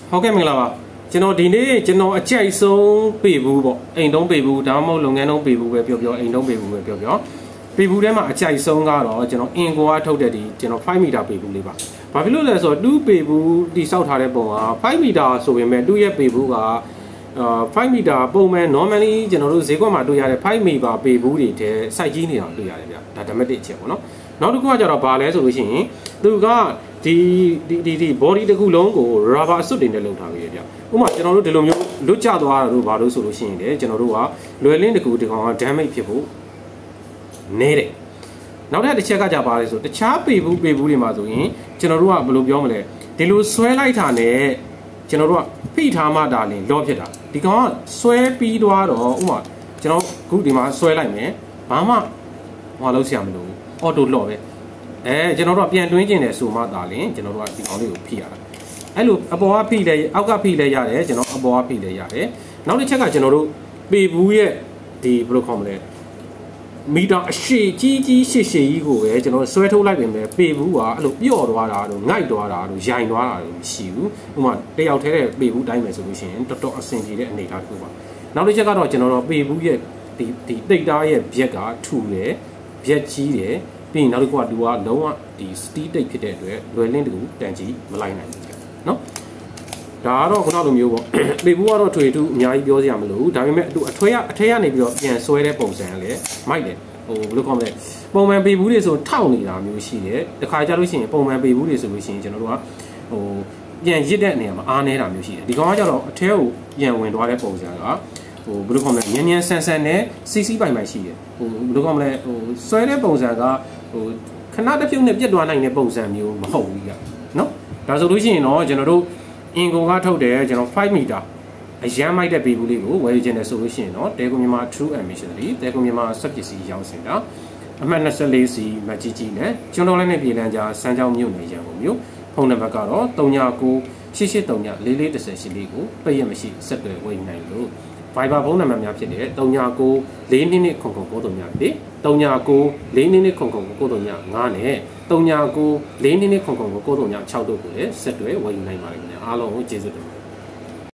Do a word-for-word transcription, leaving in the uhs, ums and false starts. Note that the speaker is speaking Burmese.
ဟုတ်ကဲ့မင်္ဂလာပါကျွန်တော်ဒီနေ့ကျွန်တော်အကြိုက်ဆုံးပေဘူးပေါ့အိမ်တုံးပေဘူးဒါမှမဟုတ်လုပ်ငန်းတုံးပေဘူးပဲပြောပြောအိမ်တုံးပေဘူးပဲပြောပြောပေဘူးထဲမှာအကြိုက်ဆုံးကတော့ကျွန်တော်အင်ကိုအားထုတ်တဲ့ဒီကျွန်တော်fiveမီတာပေဘူးလေးပါဘာဖြစ်လို့လဲဆိုတော့twoပေဘူးတိစောက်ထားတဲ့ပုံကfiveမီတာဆိုပေမဲ့သူ့ရဲ့ပေဘူးကအာfiveမီတာပုံမှန် normally ကျွန်တော်တို့ဈေးကွက်မှာတွေ့ရတဲ့fiveမီတာပေဘူးတွေထဲစိုက်ကြီးနေတာတွေ့ရတယ်ဗျဒါဓမ္မတစ်ချက်ပေါ့နော်နောက်တစ်ခုကကျတော့ဘာလဲဆိုလို့ရှိရင်သူကဒီဒီဒီဒီ body တစ်ခုလုံးကို rubber အစွတ်တွေနဲ့လုပ်ထားပြီးရပြဥပမာကျွန်တော်တို့ဒီလိုမျိုးလွတ်ကျသွားတာတို့ဘာလို့ဆိုလို့ရှိရင်လေကျွန်တော်တို့ကလွယ်လင်းတစ်ခုဒီကောင်က damage ဖြစ်ဖို့နေတယ်နောက်ထပ်တစ်ချက်ကကြပါလဲဆိုတခြားပေဘူးပေဘူးတွေမှာဆိုရင်ကျွန်တော်တို့ကဘယ်လိုပြောမလဲဒီလိုဆွဲလိုက်တာနဲ့ကျွန်တော်တို့ကဖိထားမှဒါလင်လော့ဖြစ်တာဒီကောင်ကဆွဲပြီးသွားတော့ဥပမာကျွန်တော်ခုဒီမှာဆွဲလိုက်မယ်ဘာမှဟောလို့ဆရာမလို့အော်တိုလော့ပဲအဲကျွန်တော်တို့ကပြန်တွင်းကျင်တယ်ဆိုမှသာလင်ကျွန်တော်တို့ကဒီကောင်လေးကိုဖိရတာအဲ့လိုအပေါ်ကဖိလဲအောက်ကဖိလဲရတယ်ကျွန်တော်အပေါ်ကဖိလဲရတယ်နောက်တစ်ချက်ကကျွန်တော်တို့ပေဘူးရဲ့ဒီဘယ်လိုခေါ်မလဲမီတာအရှိကြီးကြီးရှည်ရှည်ကြီးကိုပဲကျွန်တော်ဆွဲထုတ်လိုက်ပြင်ပဲပေဘူးကအဲ့လိုပြော့သွားတာတို့ငိုက်သွားတာတို့ရိုင်သွားတာတို့မရှိဘူးဥပမာတယောက်တည်းတဲ့ပေဘူးတိုင်းမယ်ဆိုလို့ရှိရင်တော်တော်အဆင်ပြေတဲ့အနေအထားတစ်ခုပါနောက်တစ်ချက်ကတော့ကျွန်တော်တို့ပေဘူးရဲ့ဒီဒီတိတ်သားရဲ့ဘက်ကထူတယ်ဘက်ကြီးတယ်ပြီးရင်နောက်တစ်ခုကသူကလုံးဝဒီ steel တိတ်ဖြစ်တဲ့အတွက်လွယ်လင်းတူတန်ကြီးမလိုက်နိုင်ဘူးနော်ဒါကတော့ခုနလိုမျိုးပေါ့ပေဘူးကတော့ထွေထူးအများကြီးပြောစရာမလိုဘူးဒါပေမဲ့သူအထွေးအထဲကနေပြီးတော့ပြန်ဆွဲတဲ့ပုံစံလည်းမိုက်တယ်ဟိုဘယ်လိုခေါ်မလဲပုံမှန်ပေဘူးတွေဆိုထောက်နေတာမျိုးရှိတယ်တခါကြလို့ရှိရင်ပုံမှန်ပေဘူးတွေဆိုလို့ရှိရင်ကျွန်တော်တို့ကဟိုပြန်ရစ်တဲ့နေရာမှာအားနေတာမျိုးရှိတယ်ဒီကောင်ကကြတော့အထဲကိုပြန်ဝင်သွားတဲ့ပုံစံကဟိုဘယ်လိုခေါ်မလဲညံ့ညံ့ဆန်ဆန်နဲ့စီစီပိုင်ပိုင်ရှိတယ်ဟိုဘယ်လိုခေါ်မလဲဟိုဆွဲတဲ့ပုံစံကဟိုခဏတစ်ဖြုတ်နဲ့ပြတ်သွားနိုင်တဲ့ပုံစံမျိုးမဟုတ်ဘူးကြာနော်ဒါဆိုလို့ရှိရင်တော့ကျွန်တော်တို့အင်ကိုကထုတ်တယ်ကျွန်တော်fiveမီတာအရန်မိုက်တဲ့ပေဘူးလေးကိုဝယ်ယူခြင်းနဲ့ဆိုလို့ရှိရင်တော့တဲကွန်မြန်မာ True Emission တွေတဲကွန်မြန်မာစက်ပစ္စည်းရောင်းစင်တာအမှတ်twenty-fourစီမကြီးကြီးနဲ့ကျွန်တော်လည်းနဲ့ပြည်လန်းကြားစမ်းကြောင်းမြို့နယ်ရန်ကုန်မြို့ဖုန်းနံပါတ်ကတော့three nine nine eight eight three four four four one zeroလေးကိုပိတ်ရမရှိဆက်သွယ်ဝယ်ယူနိုင်လို့ Viber ဖုန်းနံပါတ်များဖြစ်တဲ့three nine nine four four two twoခုံခုံကိုတို့များပြီthree nine nine four four two twoခုံခုံကိုတို့များfiveနဲ့three nine nine four four two twoခုံခုံကိုတို့များsixတို့ကိုလည်းဆက်သွယ်ဝယ်ယူနိုင်ပါတယ်ခင်ဗျာအားလုံးကိုကျေးဇူးတင်